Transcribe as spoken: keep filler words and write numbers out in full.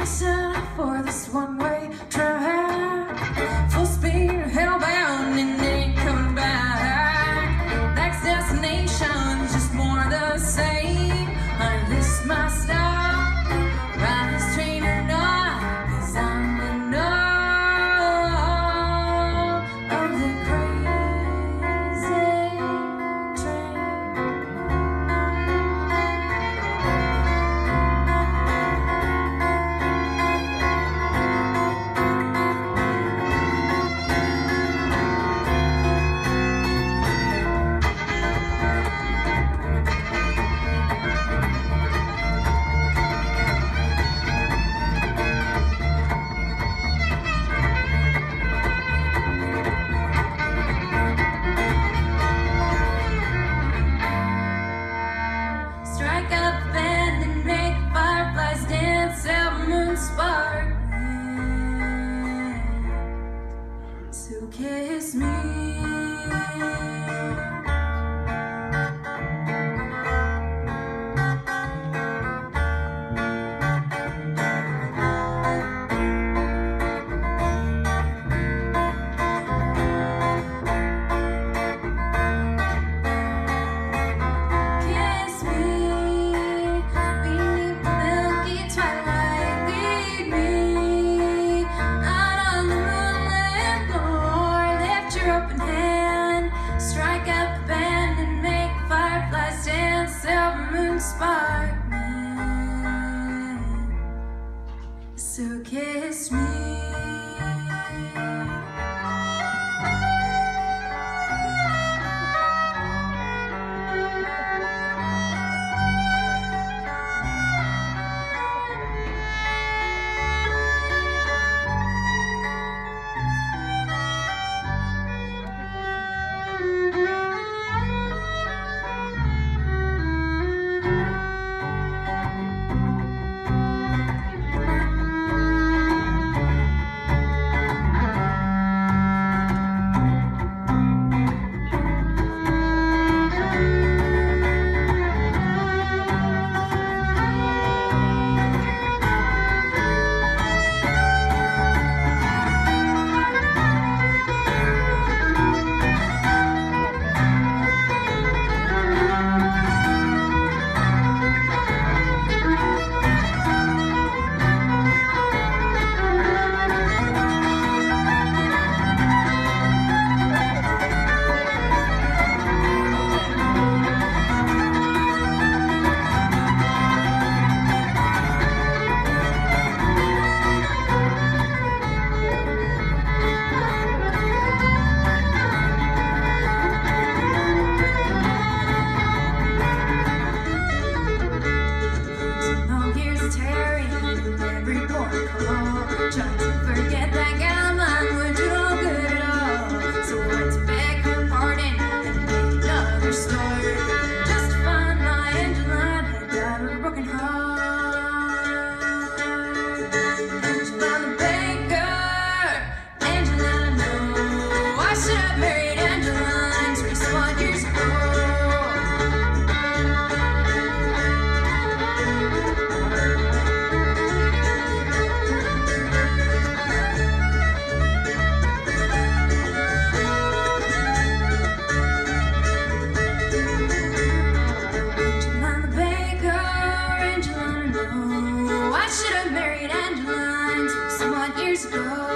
sign up for this one-way track. Full speed, hellbound, and ain't coming back. Next destination's just more the same. Unless my stop, ride this train or not, 'cause I'm the know of the crazy train. Strike up a band and make fireflies dance, out moon sparkling. So kiss me. Open hand, strike up a band and make fireflies dance, silver moon sparkling. So kiss me. Trying to forget that gal of mine would do no good at all. So I went to beg her pardon and make another start. Just to find my Angeline had died of a broken heart. Angeline the baker, Angeline I know. I should have married Angeline twenty-one years ago. Years ago.